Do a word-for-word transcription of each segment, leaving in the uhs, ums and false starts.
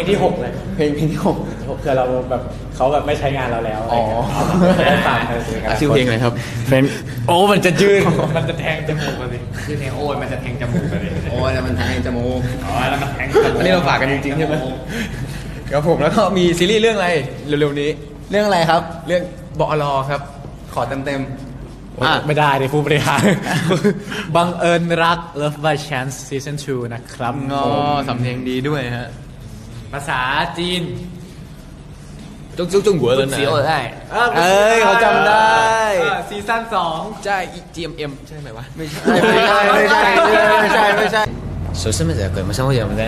งที่หกเลยเพลงเพลงที่หกคือเราแบบเขาแบบไม่ใช้งานเราแล้วอ๋อฝากชื่อเพลงอะไรครับเพลงโอ้มันจะยืดมันจะแทงจมูกเลยชื่อเพลงโอ้มันจะแทงจมูกเลยโอ้แล้วมันแทงจมูกอ๋อแล้วมันแทงจมูกอันนี้เราฝากกันจริงๆใช่ไหมครับผมแล้วก็มีซีรีส์เรื่องอะไรเร็วๆนี้เรื่องอะไรครับเรื่องบอลครับขอเต็มๆไม่ได้เลยผู้บริหารบังเอิญรัก Love by Chance Season ทูนะครับงอสำเนียงดีด้วยฮะภาษาจีนจุ๊กจุ๊กจุ๊กหัวเลยนะได้เอ้ยเขาจำได้ซีซั่นสองใช่ จี เอ็ม เอ็ม ใช่ไหมวะไม่ใช่ไม่ใช่ไม่ใช่ไม่ใช่ไม่ใช่首先ไม่ใช่เกิดมาช่างว่าอย่างไร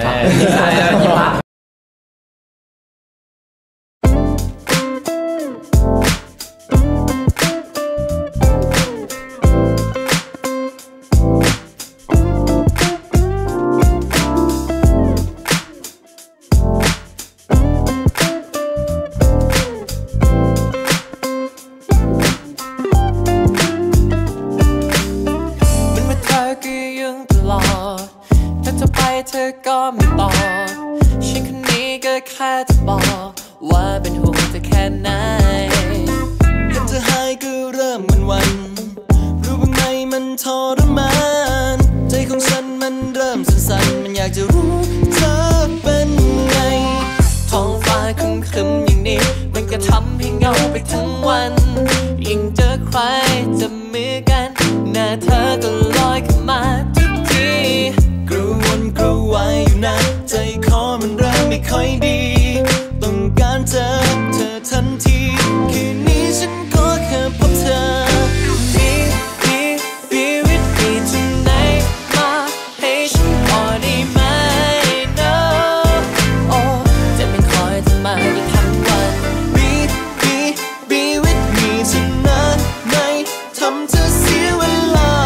ถ้าเธอไปเธอก็ไม่ตอบฉันคนนี้ก็แค่จะบอกว่าเป็นห่วงเธอแค่ไหนเห็นเธอหายก็เริ่มมันวันรู้บ้างไหมมันทรมานใจของฉันมันเริ่มสั่นๆมันอยากจะรู้เธอเป็นไงท้องฟ้าครึ้มๆอย่างนี้มันก็ทำให้เหงาไปทั้งวันยิ่งเจอใครจะมือกันหน้าเธอก็ลอยขึ้นมาทุกทีกระวนกระวายอยู่นะใจคอมันเริ่มไม่ค่อยดีต้องการเจอเธอทันทีคืนนี้ฉันก็แค่พบเธอ Be be be with me tonight มาให้ฉันพอได้ไหม No โอ้จะไม่คอยเธอมาอีกทั้งวัน Be be be with me tonight ไม่ทำเธอเสียเวลา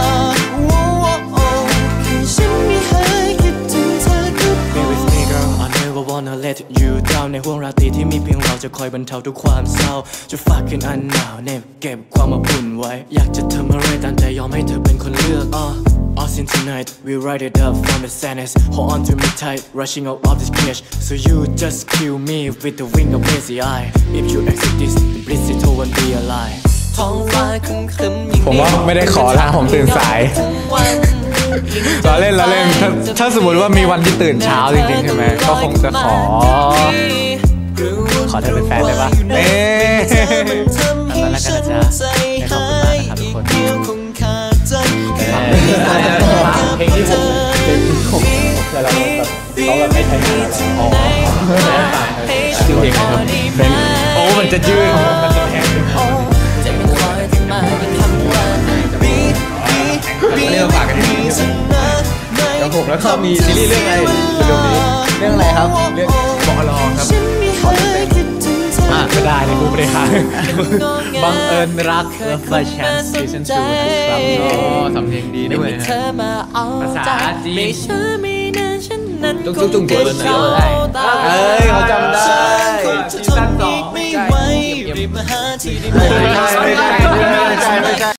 Wanna let you down ในห่วงราตรีที่มีเพียงเราจะคอยบรรเทาทุกความเศร้าจะฝากคืนอันหนาวเน็บเก็บความอบอุ่นไว้อยากจะทำอะไรตามใจยอมให้เธอเป็นคนเลือก uh, All in tonight we write it up from the sadness hold on to me tight rushing out of this cage so you just kill me with the wing of lazy eye if you exit this then please it won't be a lie ท้องฟ้าครึ้มๆอย่างนี้ผมว่าไม่ได้ขอละผมตื่นสายเราเล่นเราเล่นถ้าถ้าสมมติว่ามีวันที่ตื่นเช้าจริงๆใช่ไหมก็คงจะขอขอเธอเป็นแฟนได้ปะเอ๊ะตอนแรกก็จะขอบคุณมากนะครับทุกคนเพลงที่ผมเพลงที่ผมแต่เราแบบเขาแบบไม่ใช้งานเราอ๋อชื่อเพลงอะไรครับเพลงโอ้มันจะยืดมันจะแทงจะไม่คอยจะมาอีกคำว่าอันนี้เราฝากกันจริงๆใช่ไหมครับผมแล้วก็มีซีรีส์เรื่องอะไรเร็วๆนี้เรื่องอะไรครับเรื่องบอลครับขอเต็มๆไม่ได้เลยผู้บริหารบังเอิญรัก Love by Chance Season ทูนะครับก็สำเนียงดีด้วยฮะภาษาจีนจุ๊กจุ๊กจุ๊กหัวเลยนะเอ้ยเขาจำได้ซีซั่นสองไม่ไหวรีบมาหาที่ได้ไหมไม่ใช่ไม่ใช่ไม่ใช่